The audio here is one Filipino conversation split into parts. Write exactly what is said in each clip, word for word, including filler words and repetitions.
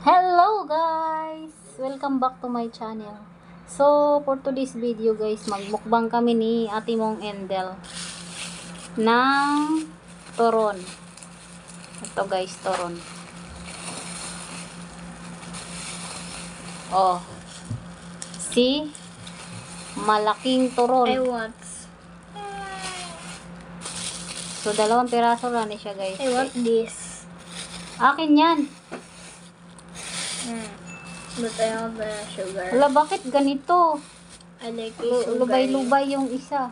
Hello guys! Welcome back to my channel. So, for today's video guys, magmukbang kami ni Ate Mong Endel ng turon. Ito guys, turon. Oh. See? Malaking turon. I want. So, dalawang piraso lang siya guys. I want this. Akin yan. Mm. But I have the sugar. Wala, bakit ganito? I like the Lu- sugar. Lubay-lubay yung isa.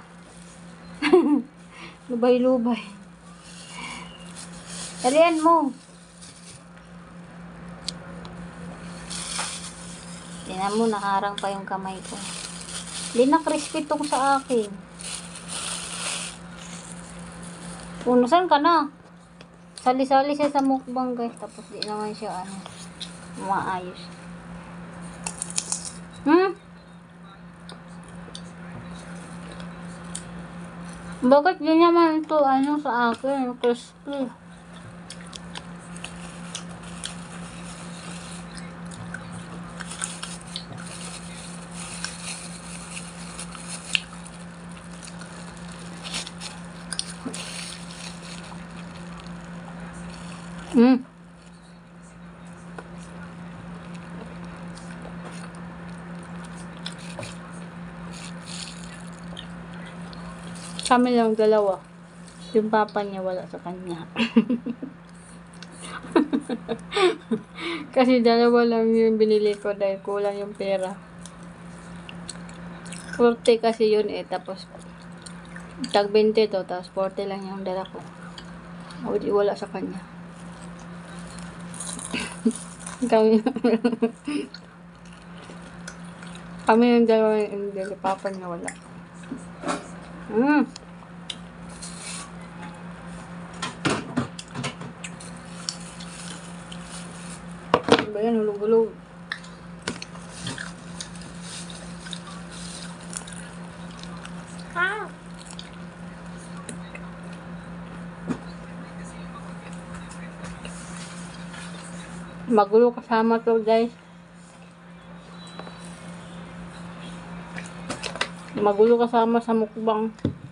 Lubay-lubay. Tarihan mo. Tingnan mo, nakaharang pa yung kamay ko. Hindi na crispy tong sa akin. Punusan ka na. Sali-sali siya sa mukbang guys. Tapos di naman siya ano, maayos. Hmm? Bakit di naman ito ano sa akin? Crispy. Hmm. Kami lang dalawa. Yung papa niya wala sa kanya. Kasi dalawa lang yung binili ko dahil kulang yung pera. forty kasi yun eh. Tapos tag twenty to. Tapos forty lang yung dala ko. O di wala sa kanya. Kami Kami yung dalawa yung binili. Papa niya wala. Hmm. Ano ba yan? Hulog-hulog. Ah. Magulo kasama to guys. Magulo kasama sa mukbang.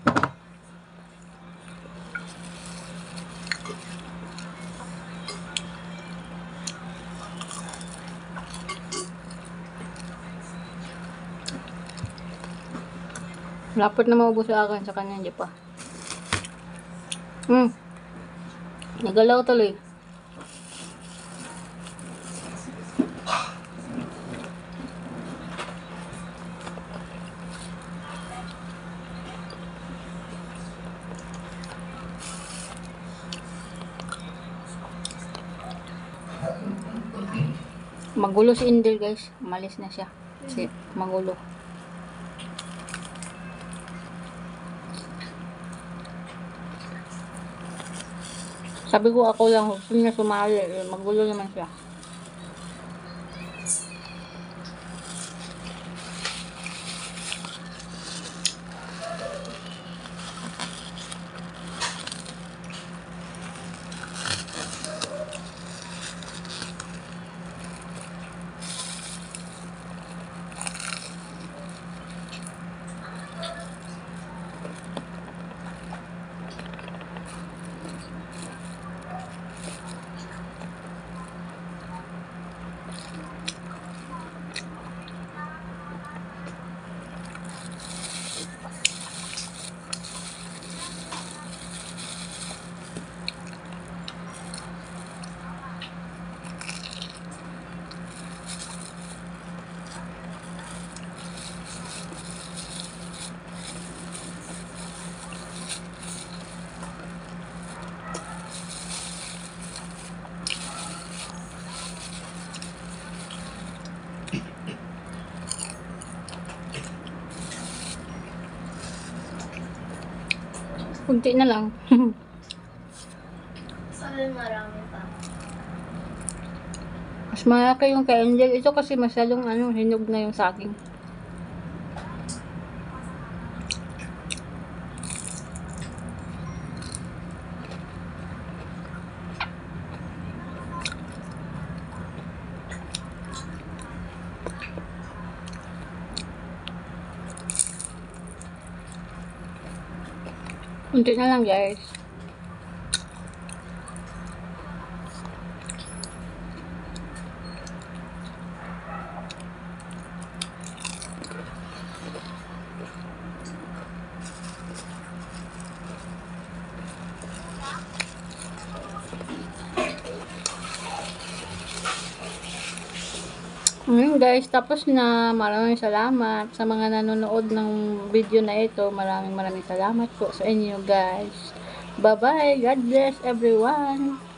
Lapot na maubos sa akin, sa kanya hindi pa. Hmm. Nagalaw tuloy. Magulo si Indel guys. Umalis na siya. Kasi magulo. Sabi ko ako lang, gusto niya sumali. Magulo naman siya. Kunti na lang. Sabi marami pa. Mas malaki yung kay Angel. Ito kasi masyadong ano, hinog na yung saging. Unti na lang guys. Ngayon guys, tapos na. Maraming salamat sa mga nanonood ng video na ito. Maraming maraming salamat po sa inyo guys. Bye bye. God bless everyone.